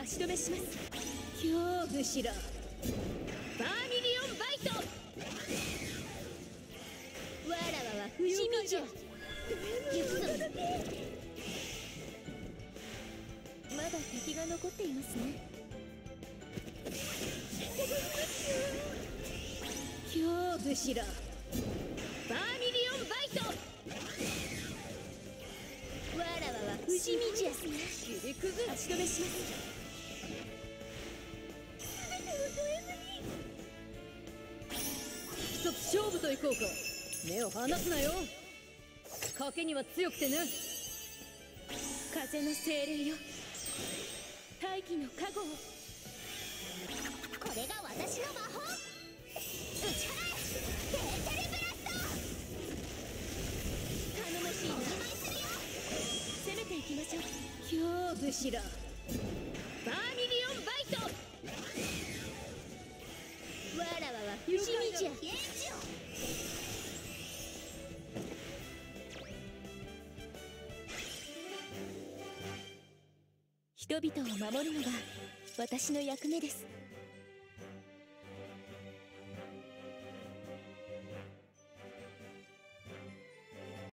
足止めします。恐怖しろ。バーミリオンバイト。わらわは不死身じゃ。行くぞ。まだ敵が残っていますね。恐怖しろ。バーミリオンバイト。わらわは不死身じゃ。切り崩足止めします。一つ勝負といこうか。目を離すなよ。賭けには強くてね。風の精霊よ、大気の加護を。 これが私の魔法。打ち払え、テーテレブラスト。 頼もしいな。 お見舞いするよ。 攻めていきましょう。恐怖しろ。バーミリオンバイト。わらわは不死身じゃ。人々を守るのが私の役目です。